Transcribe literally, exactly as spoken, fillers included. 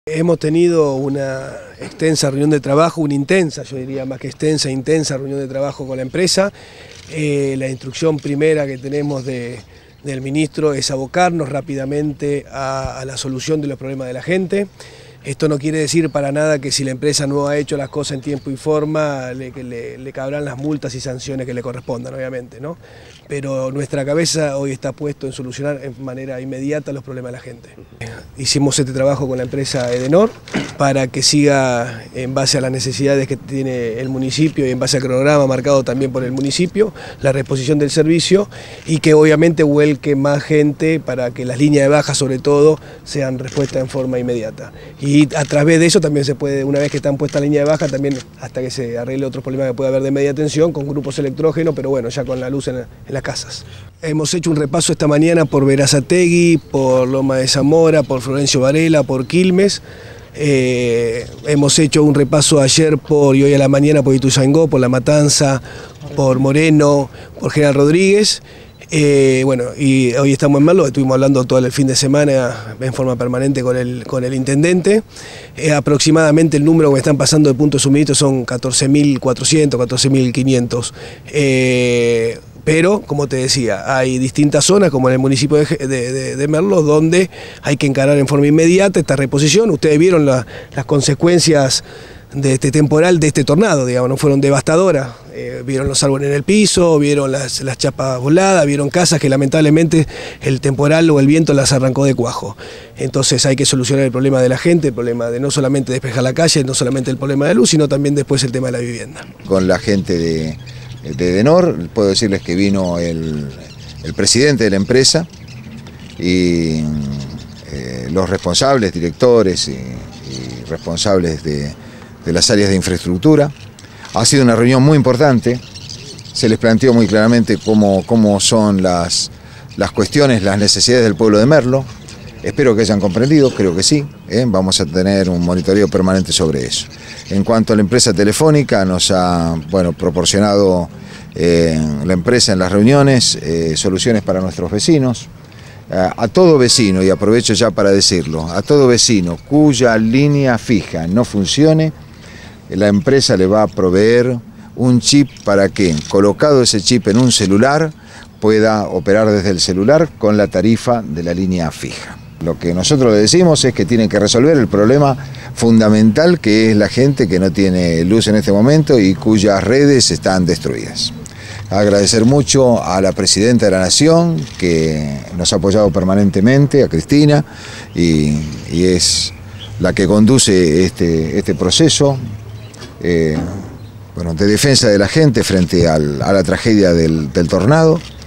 Hemos tenido una extensa reunión de trabajo, una intensa, yo diría más que extensa, intensa reunión de trabajo con la empresa. Eh, la instrucción primera que tenemos de, del ministro es abocarnos rápidamente a, a la solución de los problemas de la gente. Esto no quiere decir para nada que si la empresa no ha hecho las cosas en tiempo y forma, le, le, le cabrán las multas y sanciones que le correspondan, obviamente, ¿no? Pero nuestra cabeza hoy está puesto en solucionar en manera inmediata los problemas de la gente. Hicimos este trabajo con la empresa Edenor para que siga en base a las necesidades que tiene el municipio y en base al cronograma marcado también por el municipio, la reposición del servicio y que obviamente vuelque más gente para que las líneas de baja sobre todo sean respuestas en forma inmediata. Y a través de eso también se puede, una vez que están puestas la línea de baja, también hasta que se arregle otros problemas que pueda haber de media tensión, con grupos electrógenos, pero bueno, ya con la luz en, en las casas. Hemos hecho un repaso esta mañana por Berazategui, por Loma de Zamora, por Florencio Varela, por Quilmes. Eh, hemos hecho un repaso ayer por, y hoy a la mañana por Ituzaingó, por La Matanza, por Moreno, por General Rodríguez. Eh, bueno, y hoy estamos en Merlo, estuvimos hablando todo el fin de semana en forma permanente con el, con el intendente. Eh, aproximadamente el número que me están pasando de puntos de suministro son catorce mil cuatrocientos, catorce mil quinientos. Eh, pero, como te decía, hay distintas zonas, como en el municipio de, de, de, de Merlo, donde hay que encarar en forma inmediata esta reposición. Ustedes vieron la, las consecuencias de este temporal, de este tornado, digamos, no fueron devastadoras. Eh, vieron los árboles en el piso, vieron las, las chapas voladas, vieron casas que lamentablemente el temporal o el viento las arrancó de cuajo. Entonces hay que solucionar el problema de la gente, el problema de no solamente despejar la calle, no solamente el problema de luz, sino también después el tema de la vivienda. Con la gente de, de Edenor, puedo decirles que vino el, el presidente de la empresa y eh, los responsables, directores y, y responsables de de las áreas de infraestructura. Ha sido una reunión muy importante, se les planteó muy claramente cómo, cómo son las, las cuestiones, las necesidades del pueblo de Merlo. Espero que hayan comprendido, creo que sí, ¿eh? Vamos a tener un monitoreo permanente sobre eso. En cuanto a la empresa telefónica, nos ha bueno, proporcionado eh, la empresa en las reuniones eh, soluciones para nuestros vecinos. A todo vecino, y aprovecho ya para decirlo, a todo vecino cuya línea fija no funcione, la empresa le va a proveer un chip para que, colocado ese chip en un celular, pueda operar desde el celular con la tarifa de la línea fija. Lo que nosotros le decimos es que tienen que resolver el problema fundamental que es la gente que no tiene luz en este momento y cuyas redes están destruidas. Agradecer mucho a la Presidenta de la Nación que nos ha apoyado permanentemente, a Cristina, y, y es la que conduce este, este proceso eh, bueno, de defensa de la gente frente al, a la tragedia del, del tornado.